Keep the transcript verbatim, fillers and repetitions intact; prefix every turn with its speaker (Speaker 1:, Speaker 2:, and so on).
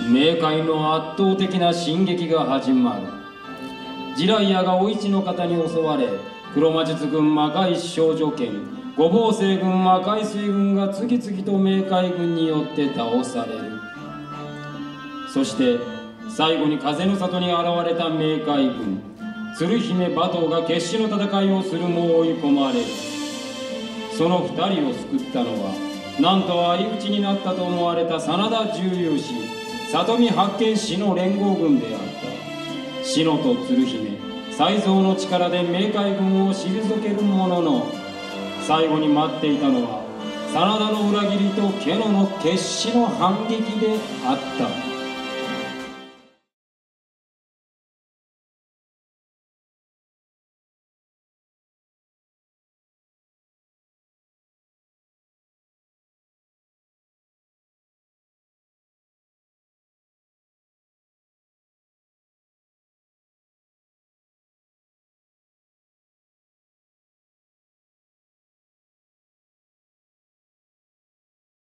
Speaker 1: 冥界の圧倒的な進撃が始まる。ジライアがお市の方に襲われ、黒魔術軍魔界少女剣、五芒星軍魔界水軍が次々と冥界軍によって倒される。そして最後に風の里に現れた冥界軍、鶴姫馬頭が決死の戦いをするも追い込まれる。その二人を救ったのは、なんと相打ちになったと思われた真田重勇士、里見八犬士の連合軍であった。志乃と鶴姫、才蔵の力で冥界軍を退けるものの、最後に待っていたのは真田の裏切りとケノの決死の反撃であった。